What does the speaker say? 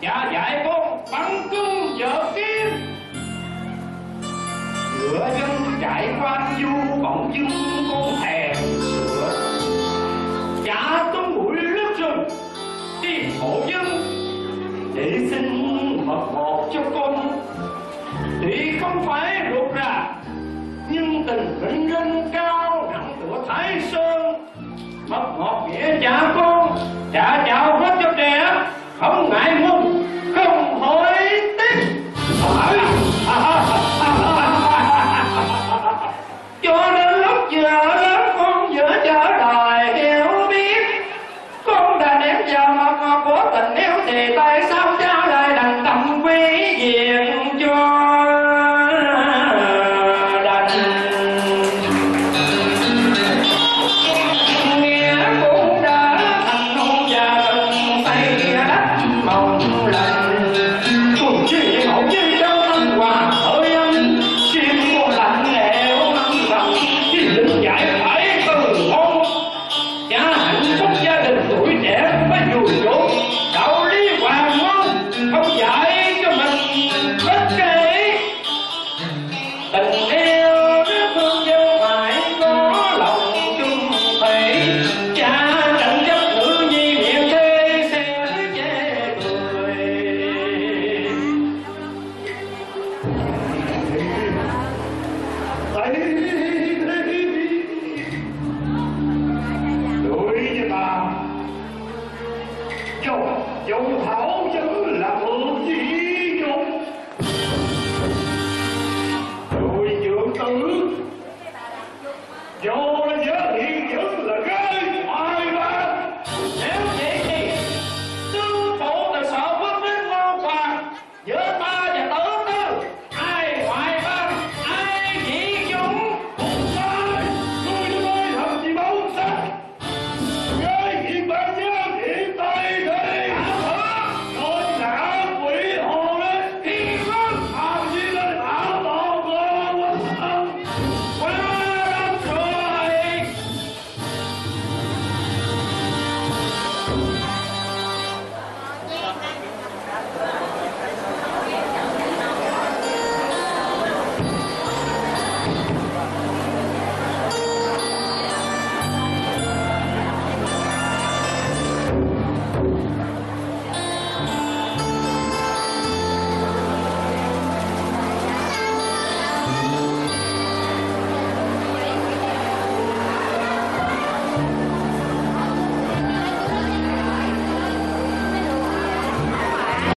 Cha dạy con bắn cung vợ kiếm, ngựa dân chạy quan du bỗng dưng con thèm sữa. Cha tung bụi lướt rừng đi hộ dân để xin mật ngọt cho con. Tuy không phải ruột ra nhưng tình vĩnh linh cao nặng của Thái Sơn. Mật ngọt nghĩa cha con, cha chào hết cho trẻ, không ngại ngùng, không hối tiếc. Cho đến lúc vợ lớn con giữa chợ đời hiểu biết, con đã ném vào mật ngọt của tình yêu thì tại sao